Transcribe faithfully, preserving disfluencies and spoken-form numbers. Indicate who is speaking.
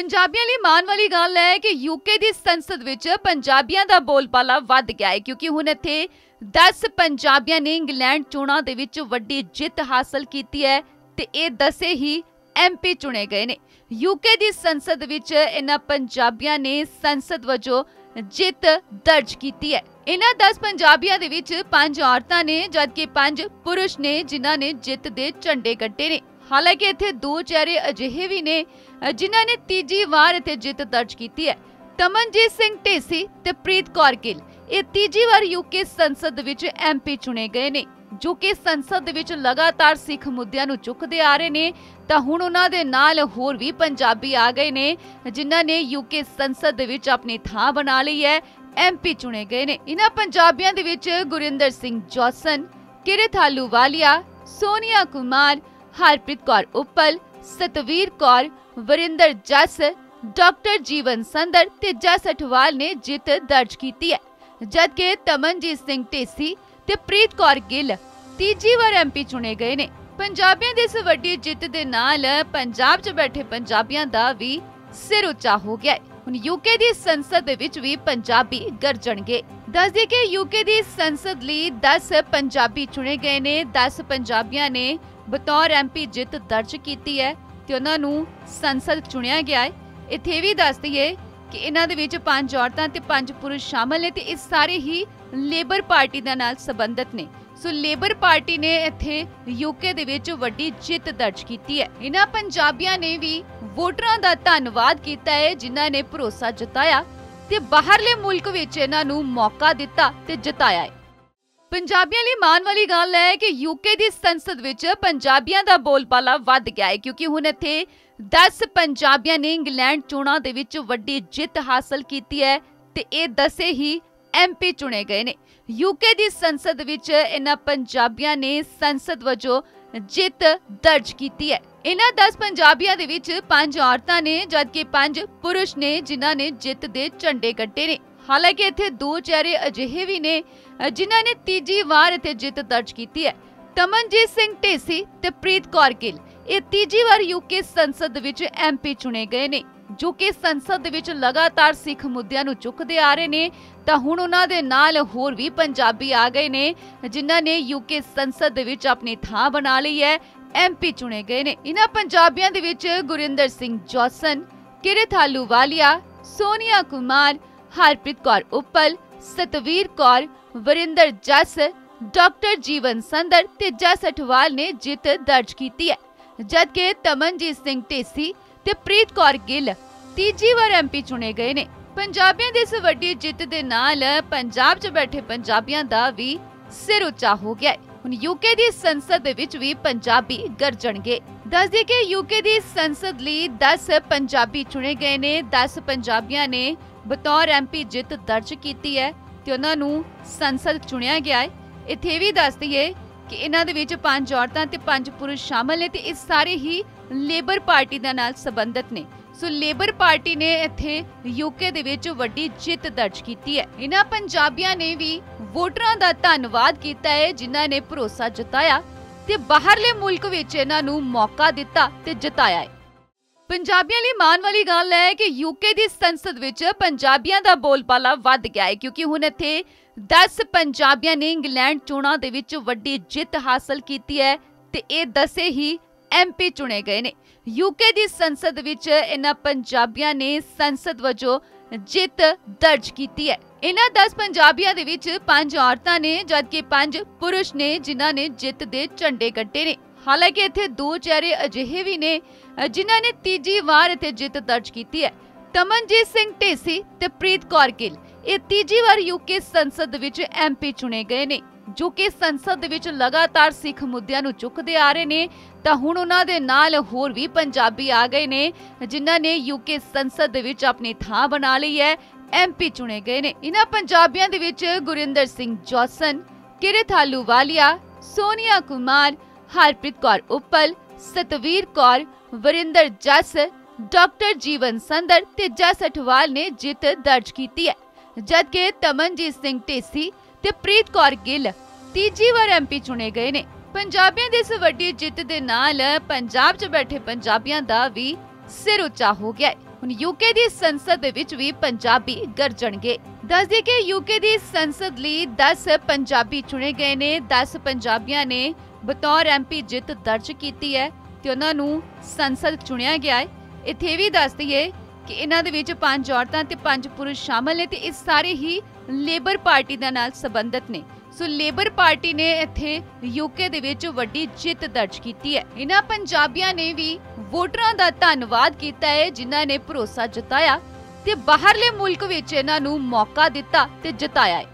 Speaker 1: पंजाबियों ਲਈ ਮਾਣ ਵਾਲੀ ਗੱਲ ਹੈ ਕਿ ਯੂਕੇ ਦੀ ਸੰਸਦ ਵਿੱਚ ਪੰਜਾਬੀਆਂ ਦਾ ਬੋਲਬਾਲਾ ਵੱਧ ਗਿਆ ਹੈ ਕਿਉਂਕਿ ਹੁਣ ਇੱਥੇ ਦਸ ਪੰਜਾਬੀਆਂ ਨੇ ਇੰਗਲੈਂਡ ਚੋਣਾਂ ਦੇ ਵਿੱਚ ਵੱਡੀ ਜਿੱਤ ਹਾਸਲ ਕੀਤੀ ਹੈ ਤੇ ਇਹ ਦਸੇ ਹੀ ਐਮਪੀ ਚੁਣੇ ਗਏ ਨੇ। ਯੂਕੇ ਦੀ ਸੰਸਦ ਵਿੱਚ ਇਹਨਾਂ ਪੰਜਾਬੀਆਂ ਨੇ ਸੰਸਦ ਵਜੋਂ ਜਿੱਤ ਦਰਜ ਕੀਤੀ ਹੈ। ਇਹਨਾਂ ਦਸ ਪੰਜਾਬੀਆਂ ਦੇ ਵਿੱਚ ਪੰਜ ਔਰਤਾਂ ਨੇ ਜਦਕਿ ਪੰਜ ਪੁਰਸ਼ ਨੇ ਜਿਨ੍ਹਾਂ ਨੇ ਜਿੱਤ ਦੇ ਝੰਡੇ ਕੱਢੇ ਨੇ। ਹਾਲਾਂਕਿ ਇੱਥੇ ਦੋ ਚਿਹਰੇ ਅਜਿਹੇ ਵੀ ਨੇ ਜਿਨ੍ਹਾਂ ਨੇ ਤੀਜੀ ਵਾਰ ਇੱਥੇ ਜਿੱਤ ਦਰਜ ਕੀਤੀ ਹੈ। ਤਮਨਜੀਤ ਸਿੰਘ ਢੇਸੀ ਤੇ ਪ੍ਰੀਤ ਕੌਰ ਗਿੱਲ ਇਹ ਤੀਜੀ ਵਾਰ ਯੂਕੇ ਸੰਸਦ ਵਿੱਚ ਐਮਪੀ ਚੁਣੇ ਗਏ ਨੇ ਜੋ ਕਿ ਸੰਸਦ ਵਿੱਚ ਲਗਾਤਾਰ ਸਿੱਖ ਮੁੱਦਿਆਂ ਨੂੰ ਚੁੱਕਦੇ ਆ ਰਹੇ ਨੇ। ਤਾਂ ਹੁਣ ਉਹਨਾਂ ਦੇ ਨਾਲ ਹੋਰ ਵੀ ਪੰਜਾਬੀ ਆ ਗਏ ਨੇ ਜਿਨ੍ਹਾਂ ਨੇ ਯੂਕੇ ਸੰਸਦ ਦੇ ਵਿੱਚ ਆਪਣੀ ਥਾਂ ਬਣਾ ਲਈ ਹੈ, ਐਮਪੀ ਚੁਣੇ ਗਏ ਨੇ। ਇਹਨਾਂ ਪੰਜਾਬੀਆਂ ਦੇ ਵਿੱਚ ਗੁਰਿੰਦਰ ਸਿੰਘ ਜੌਸਨ, ਕਿਰਤ ਆਹਲੂਵਾਲੀਆ, ਸੋਨੀਆ ਕੁਮਾਰ, ਹਰਪ੍ਰੀਤ ਕੌਰ ਉੱਪਲ, ਸਤਵੀਰ ਕੌਰ, ਵਰਿੰਦਰ ਜੱਸ, ਡਾਕਟਰ ਜੀਵਨ ਸੰਦਰ ਤੇ ਜਸ ਅਠਵਾਲ ਨੇ ਜਿੱਤ ਦਰਜ ਕੀਤੀ ਹੈ ਜਦਕਿ ਤਮਨਜੀਤ ਸਿੰਘ ਢੇਸੀ ਤੇ ਪ੍ਰੀਤ ਕੌਰ ਗਿੱਲ ਤੀਜੀ ਵਾਰ ਐਮਪੀ ਚੁਣੇ ਗਏ ਨੇ। ਪੰਜਾਬੀਆਂ ਦੀ ਇਸ ਵੱਡੀ ਜਿੱਤ ਦੇ ਨਾਲ ਪੰਜਾਬ 'ਚ ਬੈਠੇ ਪੰਜਾਬੀਆਂ ਦਾ ਵੀ ਸਿਰ ਉੱਚਾ ਹੋ ਗਿਆ ਹੈ। ਹੁਣ ਯੂਕੇ ਦੀ ਸੰਸਦ ਦੇ ਵਿੱਚ ਵੀ ਪੰਜਾਬੀ ਗਰਜਣਗੇ। ਦੱਸਦੇ ਕਿ ਯੂਕੇ ਦੀ ਸੰਸਦ ਲਈ ਦਸ ਪੰਜਾਬੀ ਚੁਣੇ ਗਏ ਨੇ। ਦਸ ਪੰਜਾਬੀਆਂ ਨੇ ਬਤੌਰ ਐਮਪੀ ਜਿੱਤ ਦਰਜ ਕੀਤੀ ਹੈ ਤੇ ਉਹਨਾਂ ਨੂੰ ਸੰਸਦ ਚੁਣਿਆ ਗਿਆ ਹੈ। ਇੱਥੇ ਵੀ ਦੱਸ ਦਈਏ ਕਿ ਇਹਨਾਂ ਦੇ ਵਿੱਚ ਪੰਜ ਔਰਤਾਂ ਤੇ ਪੰਜ ਪੁਰਸ਼ ਸ਼ਾਮਲ ਨੇ ਤੇ ਇਹ ਸਾਰੇ ਹੀ ਲੇਬਰ ਪਾਰਟੀ ਦੇ ਨਾਲ ਸੰਬੰਧਿਤ ਨੇ। ਸੋ ਲੇਬਰ ਪਾਰਟੀ ਨੇ ਇੱਥੇ ਯੂਕੇ ਦੇ ਵਿੱਚ ਵੱਡੀ ਜਿੱਤ ਦਰਜ ਕੀਤੀ ਹੈ। ਇਹਨਾਂ ਪੰਜਾਬੀਆਂ ਨੇ ਵੀ ਵੋਟਰਾਂ ਦਾ ਧੰਨਵਾਦ ਕੀਤਾ ਹੈ ਜਿਨ੍ਹਾਂ ਨੇ ਭਰੋਸਾ ਜਤਾਇਆ ਤੇ ਬਾਹਰਲੇ ਮੁਲਕ ਵਿੱਚ ਇਹਨਾਂ ਨੂੰ ਮੌਕਾ ਦਿੱਤਾ ਤੇ ਜਿਤਾਇਆ ਹੈ। ਪੰਜਾਬੀਆਂ ਲਈ ਮਾਣ ਵਾਲੀ ਗੱਲ ਹੈ ਕਿ ਯੂਕੇ ਦੀ ਸੰਸਦ ਵਿੱਚ ਪੰਜਾਬੀਆਂ ਦਾ ਬੋਲਬਾਲਾ ਵੱਧ ਗਿਆ ਹੈ ਕਿਉਂਕਿ ਹੁਣ ਇੱਥੇ ਦਸ ਪੰਜਾਬੀਆਂ ਨੇ ਇੰਗਲੈਂਡ ਚੋਣਾਂ ਦੇ ਵਿੱਚ ਵੱਡੀ ਜਿੱਤ ਹਾਸਲ ਕੀਤੀ ਹੈ ਤੇ ਇਹ ਦਸੇ ਹੀ ਐਮਪੀ ਚੁਣੇ ਗਏ ਨੇ। ਯੂਕੇ ਦੀ ਸੰਸਦ ਵਿੱਚ ਇਹਨਾਂ ਪੰਜਾਬੀਆਂ ਨੇ ਸੰਸਦ ਵਜੋਂ ਜਿੱਤ ਦਰਜ ਕੀਤੀ ਹੈ। ਇਹਨਾਂ ਦਸ ਪੰਜਾਬੀਆਂ ਦੇ ਵਿੱਚ ਪੰਜ ਔਰਤਾਂ ਨੇ ਜਦਕਿ ਪੰਜ ਪੁਰਸ਼ ਨੇ ਜਿਨ੍ਹਾਂ ਨੇ ਜਿੱਤ ਦੇ ਝੰਡੇ ਕੱਢੇ ਨੇ। ਹਾਲਾਂਕਿ ਇੱਥੇ ਦੋ ਚਿਹਰੇ ਅਜਿਹੇ ਵੀ ਨੇ ਜਿਨ੍ਹਾਂ ਨੇ ਤੀਜੀ ਵਾਰ ਇੱਥੇ ਜਿੱਤ ਦਰਜ ਕੀਤੀ ਹੈ। ਤਮਨਜੀਤ ਸਿੰਘ ਢੇਸੀ ਤੇ ਪ੍ਰੀਤ ਕੌਰ ਗਿੱਲ ਇਹ ਤੀਜੀ ਵਾਰ ਯੂਕੇ ਸੰਸਦ ਵਿੱਚ ਐਮਪੀ ਚੁਣੇ ਗਏ ਨੇ ਜੋ ਕਿ ਸੰਸਦ ਦੇ ਵਿੱਚ ਲਗਾਤਾਰ ਸਿੱਖ ਮੁੱਦਿਆਂ ਨੂੰ ਚੁੱਕਦੇ ਆ ਰਹੇ ਨੇ। ਤਾਂ ਹੁਣ ਉਹਨਾਂ ਦੇ ਨਾਲ ਹੋਰ ਵੀ ਪੰਜਾਬੀ ਆ ਗਏ ਨੇ ਜਿਨ੍ਹਾਂ ਨੇ ਯੂਕੇ ਸੰਸਦ ਦੇ ਵਿੱਚ ਆਪਣੀ ਥਾਂ ਬਣਾ ਲਈ ਹੈ, ਐਮਪੀ ਚੁਣੇ ਗਏ ਨੇ। ਇਹਨਾਂ ਪੰਜਾਬੀਆਂ ਦੇ ਵਿੱਚ ਗੁਰਿੰਦਰ ਸਿੰਘ ਜੌਸਨ, ਕਿਰਤ ਆਹਲੂਵਾਲੀਆ, ਸੋਨੀਆ ਕੁਮਾਰ, ਹਰਪ੍ਰੀਤ ਕੌਰ ਉੱਪਲ, ਸਤਵੀਰ ਕੌਰ, ਵਰਿੰਦਰ ਜੱਸ, ਡਾਕਟਰ ਜੀਵਨ ਸੰਦਰ ਤੇ ਜਸ ਅਠਵਾਲ ਨੇ ਜਿੱਤ ਦਰਜ ਕੀਤੀ ਹੈ ਜਦਕਿ ਤਮਨਜੀਤ ਸਿੰਘ ਢੇਸੀ ਤੇ ਪ੍ਰੀਤ ਕੌਰ ਗਿੱਲ ਤੀਜੀ ਵਾਰ ਐਮਪੀ ਚੁਣੇ ਗਏ ਨੇ। ਪੰਜਾਬੀਆਂ ਦੀ ਇਸ ਵੱਡੀ ਜਿੱਤ ਦੇ ਨਾਲ ਪੰਜਾਬ 'ਚ ਬੈਠੇ ਪੰਜਾਬੀਆਂ ਦਾ ਵੀ ਸਿਰ ਉੱਚਾ ਹੋ ਗਿਆ ਹੈ। ਹੁਣ ਯੂਕੇ ਦੀ ਸੰਸਦ ਦੇ ਵਿੱਚ ਵੀ ਪੰਜਾਬੀ ਗਰਜਣਗੇ। ਦੱਸਦੇ ਕਿ ਯੂਕੇ ਦੀ ਸੰਸਦ ਲਈ ਦਸ ਪੰਜਾਬੀ ਚੁਣੇ ਗਏ ਨੇ। ਦਸ ਪੰਜਾਬੀਆਂ ਨੇ ਬਤੌਰ ਐਮਪੀ ਜਿੱਤ ਦਰਜ ਕੀਤੀ ਹੈ ਤੇ ਉਹਨਾਂ ਨੂੰ ਸੰਸਦ ਚੁਣਿਆ ਗਿਆ ਹੈ। ਇੱਥੇ ਵੀ ਦੱਸ ਦਈਏ ਕਿ ਇਹਨਾਂ ਦੇ ਵਿੱਚ ਪੰਜ ਔਰਤਾਂ ਤੇ ਪੰਜ ਪੁਰਸ਼ ਸ਼ਾਮਲ ਨੇ ਤੇ ਇਹ ਸਾਰੇ ਹੀ ਲੇਬਰ ਪਾਰਟੀ ਦੇ ਨਾਲ ਸੰਬੰਧਿਤ ਨੇ। ਸੋ ਲੇਬਰ ਪਾਰਟੀ ਨੇ ਇੱਥੇ ਯੂਕੇ ਦੇ ਵਿੱਚ ਵੱਡੀ ਜਿੱਤ ਦਰਜ ਕੀਤੀ ਹੈ। ਇਹਨਾਂ ਪੰਜਾਬੀਆਂ ਨੇ ਵੀ ਵੋਟਰਾਂ ਦਾ ਧੰਨਵਾਦ ਕੀਤਾ ਹੈ ਜਿਨ੍ਹਾਂ ਨੇ ਭਰੋਸਾ ਜਤਾਇਆ ਤੇ ਬਾਹਰਲੇ ਮੁਲਕ ਵਿੱਚ ਇਹਨਾਂ ਨੂੰ ਮੌਕਾ ਦਿੱਤਾ ਤੇ ਜਿਤਾਇਆ ਹੈ। ਪੰਜਾਬੀਆਂ ਲਈ ਮਾਣ ਵਾਲੀ ਗੱਲ ਹੈ ਕਿ ਯੂਕੇ ਦੀ ਸੰਸਦ ਵਿੱਚ ਪੰਜਾਬੀਆਂ ਦਾ ਬੋਲਬਾਲਾ ਵੱਧ ਗਿਆ ਹੈ ਕਿਉਂਕਿ ਹੁਣ ਇੱਥੇ ਦਸ ਪੰਜਾਬੀਆਂ ਨੇ ਇੰਗਲੈਂਡ ਚੋਣਾਂ ਦੇ ਵਿੱਚ ਵੱਡੀ ਜਿੱਤ ਹਾਸਲ ਕੀਤੀ ਹੈ ਤੇ ਇਹ ਦਸੇ ਹੀ ਐਮਪੀ ਚੁਣੇ ਗਏ ਨੇ। ਯੂਕੇ ਦੀ ਸੰਸਦ ਵਿੱਚ ਇਹਨਾਂ ਪੰਜਾਬੀਆਂ ਨੇ ਸੰਸਦ ਵਜੋਂ ਜਿੱਤ ਦਰਜ ਕੀਤੀ ਹੈ। ਇਹਨਾਂ ਦਸ ਪੰਜਾਬੀਆਂ ਦੇ ਵਿੱਚ ਪੰਜ ਔਰਤਾਂ ਨੇ ਜਦਕਿ ਪੰਜ ਪੁਰਸ਼ ਨੇ ਜਿਨ੍ਹਾਂ ਨੇ ਜਿੱਤ ਦੇ ਝੰਡੇ ਕੱਢੇ ਨੇ। ਹਾਲਾਂਕਿ ਇੱਥੇ ਦੋ ਚਿਹਰੇ ਅਜਿਹੇ ਵੀ ਨੇ ਜਿਨ੍ਹਾਂ ਨੇ ਤੀਜੀ ਵਾਰ ਇੱਥੇ ਜਿੱਤ ਦਰਜ ਕੀਤੀ ਹੈ। ਤਮਨਜੀਤ ਸਿੰਘ ਢੇਸੀ ਤੇ ਪ੍ਰੀਤ ਕੌਰ ਗਿੱਲ ਇਹ ਤੀਜੀ ਵਾਰ ਯੂਕੇ ਸੰਸਦ ਵਿੱਚ ਐਮਪੀ ਚੁਣੇ ਗਏ ਨੇ ਜੋ ਕਿ ਸੰਸਦ ਦੇ ਵਿੱਚ ਲਗਾਤਾਰ ਸਿੱਖ ਮੁੱਦਿਆਂ ਨੂੰ ਚੁੱਕਦੇ ਆ ਰਹੇ ਨੇ। ਤਾਂ ਹੁਣ ਉਹਨਾਂ ਦੇ ਨਾਲ ਹੋਰ ਵੀ ਪੰਜਾਬੀ ਆ ਗਏ ਨੇ ਜਿਨ੍ਹਾਂ ਨੇ ਯੂਕੇ ਸੰਸਦ ਦੇ ਵਿੱਚ ਆਪਣੀ ਥਾਂ ਬਣਾ ਲਈ ਹੈ, ਐਮਪੀ ਚੁਣੇ ਗਏ ਨੇ। ਇਹਨਾਂ ਪੰਜਾਬੀਆਂ ਦੇ ਵਿੱਚ ਗੁਰਿੰਦਰ ਸਿੰਘ ਜੌਸਨ, ਕਿਰਤ ਆਹਲੂਵਾਲੀਆ, ਸੋਨੀਆ ਕੁਮਾਰ, ਹਰਪ੍ਰੀਤ ਕੌਰ ਉੱਪਲ, ਸਤਵੀਰ ਕੌਰ, ਵਰਿੰਦਰ ਜੱਸ, ਡਾਕਟਰ ਜੀਵਨ ਸੰਦਰ ਤੇ ਜਸ ਅਠਵਾਲ ਨੇ ਜਿੱਤ ਦਰਜ ਕੀਤੀ ਹੈ ਜਦਕਿ ਤਮਨਜੀਤ ਸਿੰਘ ਢੇਸੀ ਤੇ ਪ੍ਰੀਤ ਕੌਰ ਗਿੱਲ ਤੀਜੀ ਵਾਰ ਐਮਪੀ ਚੁਣੇ ਗਏ ਨੇ। ਪੰਜਾਬੀਆਂ ਦੀ ਇਸ ਵੱਡੀ ਜਿੱਤ ਦੇ ਨਾਲ ਪੰਜਾਬ 'ਚ ਬੈਠੇ ਪੰਜਾਬੀਆਂ ਦਾ ਵੀ ਸਿਰ ਉੱਚਾ ਹੋ ਗਿਆ ਹੈ। ਹੁਣ ਯੂਕੇ ਦੀ ਸੰਸਦ ਦੇ ਵਿੱਚ ਵੀ ਪੰਜਾਬੀ ਗਰਜਣਗੇ। ਦੱਸ ਦਈਏ ਕਿ ਯੂਕੇ ਦੀ ਸੰਸਦ ਲਈ ਦਸ ਪੰਜਾਬੀ ਚੁਣੇ ਗਏ ਨੇ। ਦਸ ਪੰਜਾਬੀਆਂ ਨੇ ਬਤੌਰ ਐਮਪੀ ਜਿੱਤ ਦਰਜ ਕੀਤੀ ਹੈ ਤੇ ਉਹਨਾਂ ਨੂੰ ਸੰਸਦ ਚੁਣਿਆ ਗਿਆ ਹੈ। ਇੱਥੇ ਵੀ ਦੱਸ ਦਈਏ ਕਿ ਇਹਨਾਂ ਦੇ ਵਿੱਚ ਪੰਜ ਔਰਤਾਂ ਤੇ ਪੰਜ ਪੁਰਸ਼ ਸ਼ਾਮਲ ਨੇ ਤੇ ਇਹ ਸਾਰੇ ਹੀ ਲੇਬਰ ਪਾਰਟੀ ਦੇ ਨਾਲ ਸੰਬੰਧਿਤ ਨੇ। ਸੋ ਲੇਬਰ ਪਾਰਟੀ ਨੇ ਇੱਥੇ ਯੂਕੇ ਦੇ ਵਿੱਚ ਵੱਡੀ ਜਿੱਤ ਦਰਜ ਕੀਤੀ ਹੈ। ਇਹਨਾਂ ਪੰਜਾਬੀਆਂ ਨੇ ਵੀ ਵੋਟਰਾਂ ਦਾ ਧੰਨਵਾਦ ਕੀਤਾ ਹੈ ਜਿਨ੍ਹਾਂ ਨੇ ਭਰੋਸਾ ਜਤਾਇਆ ਤੇ ਬਾਹਰਲੇ ਮੁਲਕ ਵਿੱਚ ਇਹਨਾਂ ਨੂੰ ਮੌਕਾ ਦਿੱਤਾ ਤੇ ਜਿਤਾਇਆ ਹੈ।